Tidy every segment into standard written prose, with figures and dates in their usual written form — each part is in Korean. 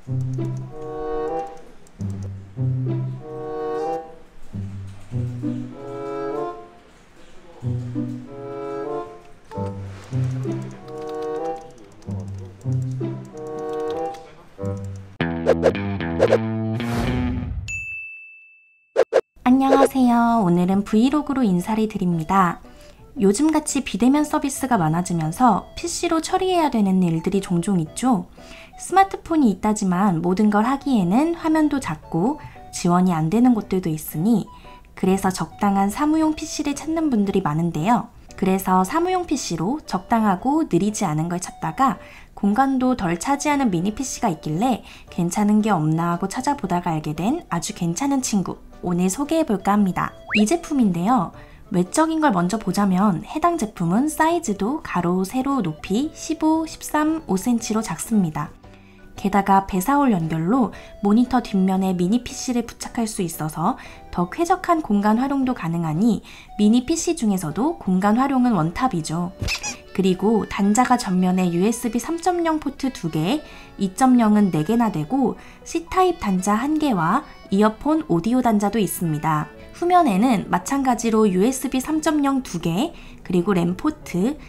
안녕하세요. 오늘은 브이로그로 인사를 드립니다. 요즘같이 비대면 서비스가 많아지면서 PC로 처리해야 되는 일들이 종종 있죠. 스마트폰이 있다지만 모든 걸 하기에는 화면도 작고 지원이 안 되는 곳들도 있으니 그래서 적당한 사무용 PC를 찾는 분들이 많은데요. 그래서 사무용 PC로 적당하고 느리지 않은 걸 찾다가 공간도 덜 차지하는 미니 PC가 있길래 괜찮은 게 없나 하고 찾아보다가 알게 된 아주 괜찮은 친구, 오늘 소개해볼까 합니다. 이 제품인데요. 외적인 걸 먼저 보자면 해당 제품은 사이즈도 가로, 세로, 높이 15, 13, 5cm로 작습니다. 게다가 배사홀 연결로 모니터 뒷면에 미니 PC를 부착할 수 있어서 더 쾌적한 공간 활용도 가능하니 미니 PC 중에서도 공간 활용은 원탑이죠. 그리고 단자가 전면에 USB 3.0 포트 2개, 2.0은 4개나 되고 C타입 단자 1개와 이어폰 오디오 단자도 있습니다. 후면에는 마찬가지로 USB 3.0 2개, 그리고 램 포트,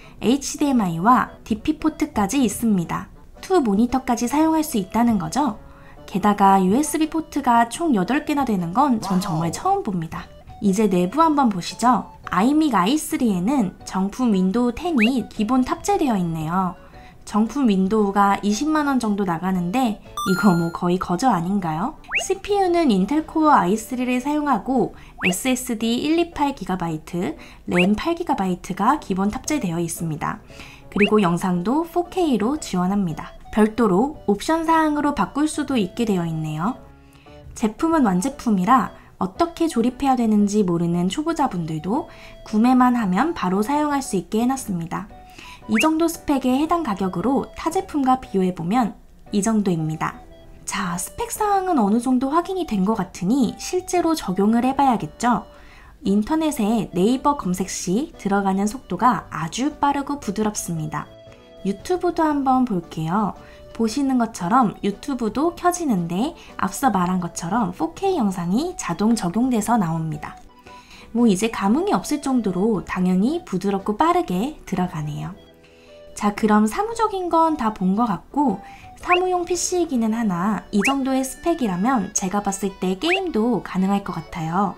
HDMI와 DP 포트까지 있습니다. 투 모니터까지 사용할 수 있다는 거죠. 게다가 USB 포트가 총 8개나 되는 건 전 정말 처음 봅니다. 이제 내부 한번 보시죠. 아이믹 i3에는 정품 윈도우 10이 기본 탑재되어 있네요. 정품 윈도우가 20만원 정도 나가는데 이거 뭐 거의 거저 아닌가요? CPU는 인텔 코어 i3를 사용하고 SSD 128GB, 램 8GB가 기본 탑재되어 있습니다. 그리고 영상도 4K로 지원합니다. 별도로 옵션 사항으로 바꿀 수도 있게 되어 있네요. 제품은 완제품이라 어떻게 조립해야 되는지 모르는 초보자분들도 구매만 하면 바로 사용할 수 있게 해놨습니다. 이 정도 스펙에 해당 가격으로 타 제품과 비교해보면 이 정도입니다. 자, 스펙 사항은 어느 정도 확인이 된 것 같으니 실제로 적용을 해봐야겠죠? 인터넷에 네이버 검색 시 들어가는 속도가 아주 빠르고 부드럽습니다. 유튜브도 한번 볼게요. 보시는 것처럼 유튜브도 켜지는데 앞서 말한 것처럼 4K 영상이 자동 적용돼서 나옵니다. 뭐 이제 감흥이 없을 정도로 당연히 부드럽고 빠르게 들어가네요. 자, 그럼 사무적인 건 다 본 것 같고 사무용 PC이기는 하나 이 정도의 스펙이라면 제가 봤을 때 게임도 가능할 것 같아요.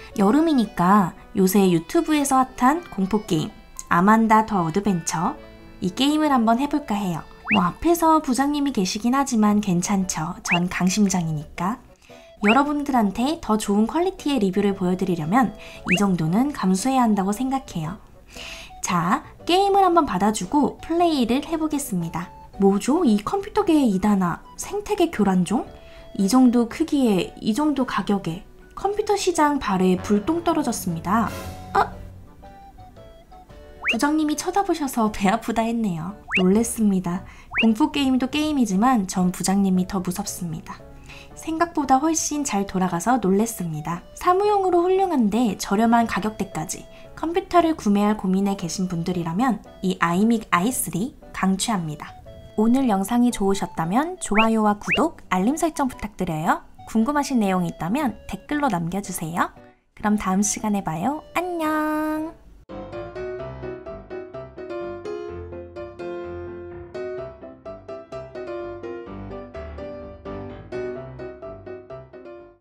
여름이니까 요새 유튜브에서 핫한 공포게임 아만다 더 어드벤처 이 게임을 한번 해볼까 해요. 뭐 앞에서 부장님이 계시긴 하지만 괜찮죠. 전 강심장이니까. 여러분들한테 더 좋은 퀄리티의 리뷰를 보여드리려면 이 정도는 감수해야 한다고 생각해요. 자, 게임을 한번 받아주고 플레이를 해보겠습니다. 뭐죠? 이 컴퓨터계의 이단아, 생태계 교란종? 이 정도 크기에, 이 정도 가격에 컴퓨터 시장 발에 불똥 떨어졌습니다. 부장님이 쳐다보셔서 배 아프다 했네요. 놀랬습니다. 공포게임도 게임이지만 전 부장님이 더 무섭습니다. 생각보다 훨씬 잘 돌아가서 놀랬습니다. 사무용으로 훌륭한데 저렴한 가격대까지 컴퓨터를 구매할 고민에 계신 분들이라면 이 아이믹 i3 강추합니다. 오늘 영상이 좋으셨다면 좋아요와 구독, 알림 설정 부탁드려요. 궁금하신 내용이 있다면 댓글로 남겨주세요. 그럼 다음 시간에 봐요. 안녕!